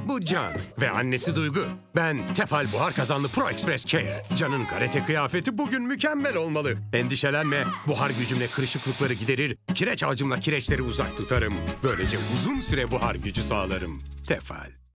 Bu Can ve annesi Duygu. Ben Tefal Buhar Kazanlı Pro Express Care. Can'ın karate kıyafeti bugün mükemmel olmalı. Endişelenme, buhar gücümle kırışıklıkları giderir, kireç ağacımla kireçleri uzak tutarım. Böylece uzun süre buhar gücü sağlarım. Tefal.